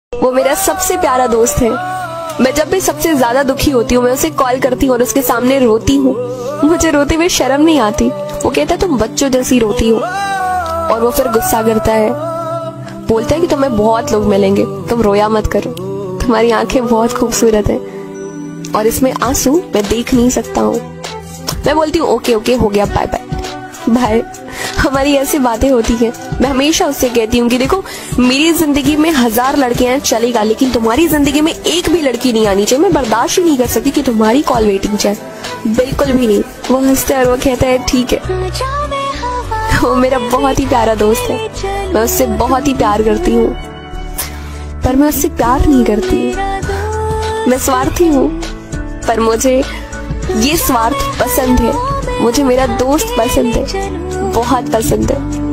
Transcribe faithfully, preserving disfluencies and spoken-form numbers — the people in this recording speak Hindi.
वो मेरा सबसे प्यारा दोस्त है। मैं जब भी सबसे ज्यादा दुखी होती हूँ मैं उसे कॉल करती हूँ और उसके सामने रोती हूँ। मुझे रोते हुए शर्म नहीं आती। वो कहता है तुम बच्चों जैसी रोती हो, और वो फिर गुस्सा करता है, बोलता है कि तुम्हें बहुत लोग मिलेंगे, तुम रोया मत करो, तुम्हारी आंखें बहुत खूबसूरत है और इसमें आंसू मैं देख नहीं सकता हूँ। मैं बोलती हूँ ओके ओके हो गया, बाय बाय बाय। हमारी ऐसी बातें होती हैं। मैं हमेशा उससे कहती हूँ कि देखो मेरी जिंदगी में हजार लड़कियां हैं चलेगा, लेकिन तुम्हारी जिंदगी में एक भी लड़की नहीं आनी चाहिए। मैं बर्दाश्त ही नहीं कर सकती कि तुम्हारी कॉल वेटिंग जाए, बिल्कुल भी नहीं। वो हंसता है और वो कहता है ठीक है। वो मेरा बहुत ही प्यारा दोस्त है। मैं उससे बहुत ही प्यार करती हूँ, पर मैं उससे प्यार नहीं करती। मैं स्वार्थी हूँ, पर मुझे ये स्वार्थ पसंद है। मुझे मेरा दोस्त पसंद है, बहुत पसंद है।